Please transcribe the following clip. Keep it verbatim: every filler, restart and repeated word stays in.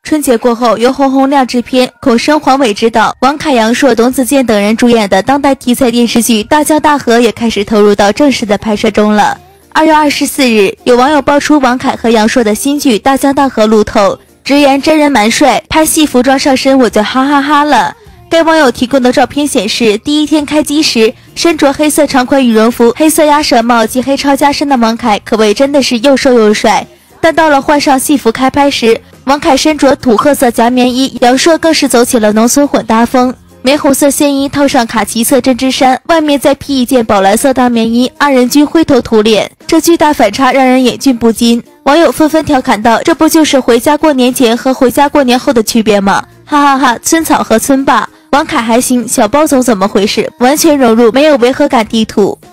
春节过后，由洪洪亮制片、孔生、黄伟执导，王凯、杨烁、董子健等人主演的当代题材电视剧《大江大河》也开始投入到正式的拍摄中了。二月二十四日，有网友爆出王凯和杨烁的新剧《大江大河》路透，直言真人蛮帅，拍戏服装上身我就哈哈哈了。该网友提供的照片显示，第一天开机时，身着黑色长款羽绒服、黑色鸭舌帽及黑超加身的王凯可谓真的是又瘦又帅。但到了换上戏服开拍时，王凯身着土褐色夹棉衣，杨烁更是走起了农村混搭风，玫红色线衣套上卡其色针织衫，外面再披一件宝蓝色大棉衣，二人均灰头土脸，这巨大反差让人眼俊不禁。网友纷纷调侃道：“这不就是回家过年前和回家过年后的区别吗？哈哈哈，村草和村霸。”王凯还行，小包总怎么回事？完全融入，没有违和感地图。